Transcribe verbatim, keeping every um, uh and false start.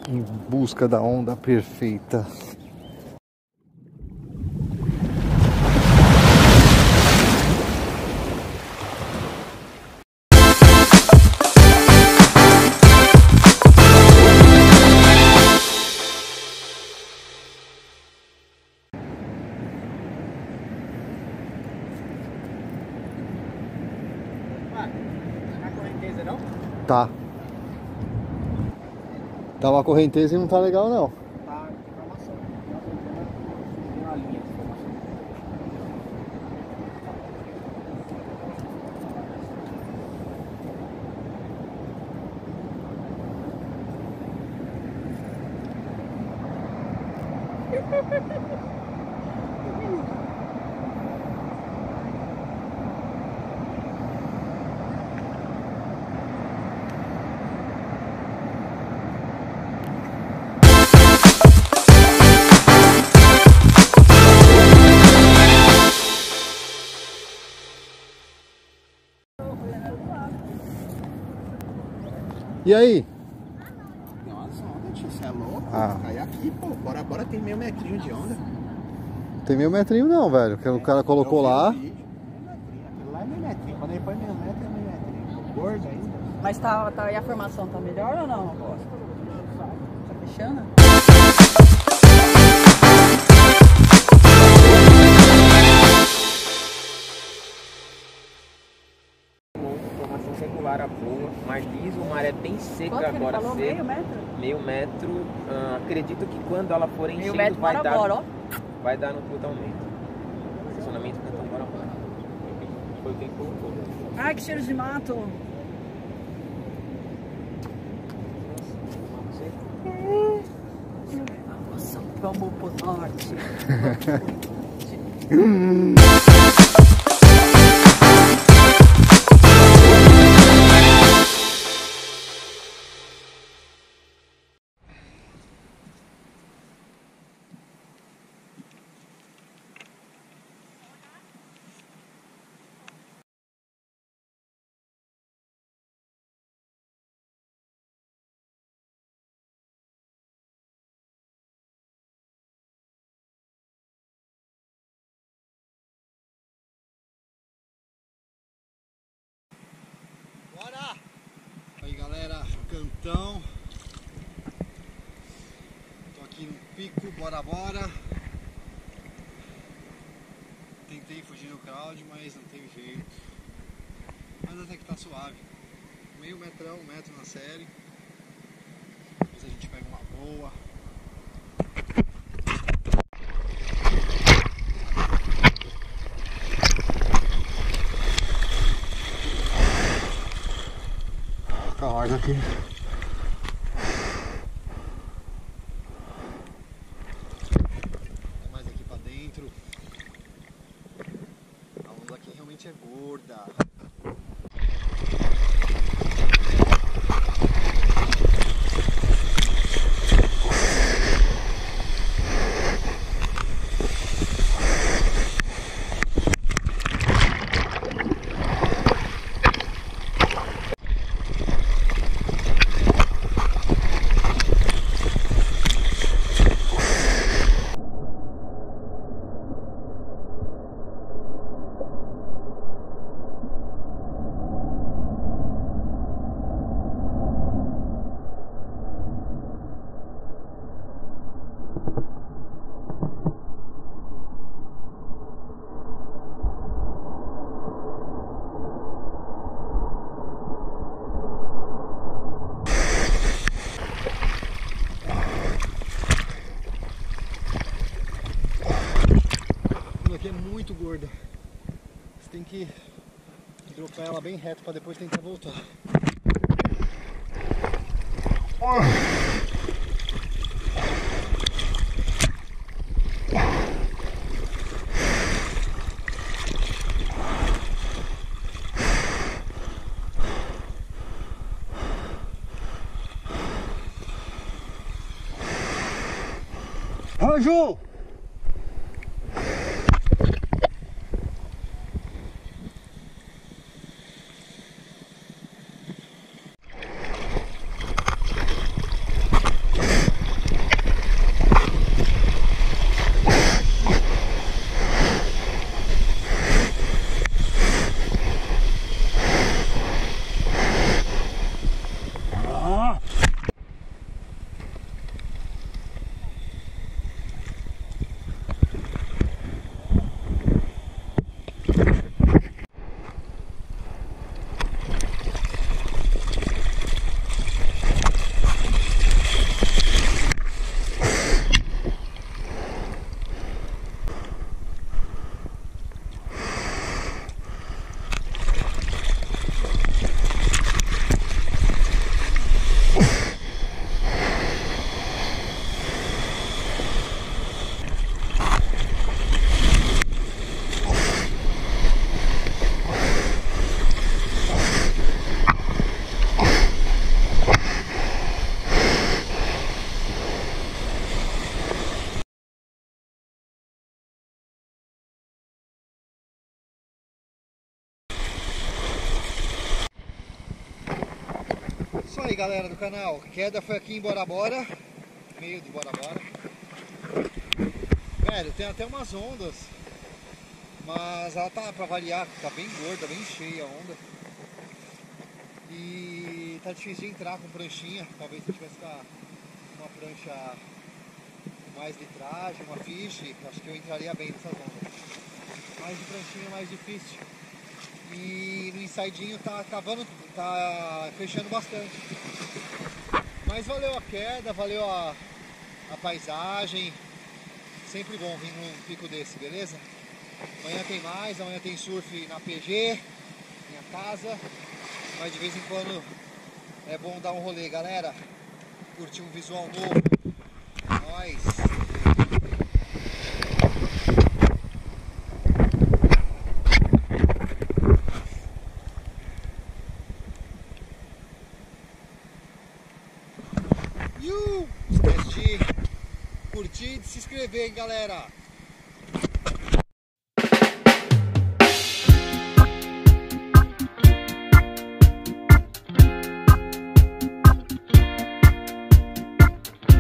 em busca da onda perfeita. Tá. Tá uma correnteza e não tá legal não. Tá, informação. Tem uma linha de informação. E aí? Nossa, onda, tio, você é louco? Ah. Cai aqui, pô. Bora, bora, tem meio metrinho de onda. Tem meio metrinho não, velho. Que o cara colocou lá. Meio metrinho. Aquilo lá é meio metrinho. Quando ele põe meio metro, é meio metrinho. Gordo ainda. Mas tá, tá, e a formação tá melhor ou não? Tá fechando? Formação circular a boa, mar liso, o mar é bem seco Quanto que ele agora. falou? Seco, Meio metro? meio metro. ah, acredito que quando ela for Meio enchendo metro vai para dar, agora, ó. vai dar no totalmente. Estacionamento Cantão Guarapara. Foi quem colocou. Ai, que cheiro de mato. Nossa, vamos pro norte. Bora! Aí galera, Cantão. Tô aqui no pico, bora bora. Tentei fugir do crowd, mas não teve jeito. Mas até que tá suave. Meio metrão, um metro na série. Depois a gente pega uma boa. Calma aqui. Vai mais aqui pra dentro. A onda aqui realmente é gorda. Aqui é muito gorda. Você tem que dropar ela bem reto para depois tentar voltar. Anjo! isso aí, galera do canal. A queda foi aqui em Bora Bora, meio de Bora Bora. Velho, tem até umas ondas, mas ela tá, pra variar, tá bem gorda, bem cheia a onda. E tá difícil de entrar com pranchinha. Talvez se eu tivesse com uma prancha com mais litragem, uma fish, acho que eu entraria bem nessas ondas. Mas de pranchinha é mais difícil. E no insidinho tá acabando, tá fechando bastante. Mas valeu a queda, valeu a, a paisagem. Sempre bom vir num pico desse, beleza? Amanhã tem mais, amanhã tem surf na P G, minha casa. Mas de vez em quando é bom dar um rolê, galera. Curtir um visual novo. Nós. Não esquece de curtir e de se inscrever, hein, galera.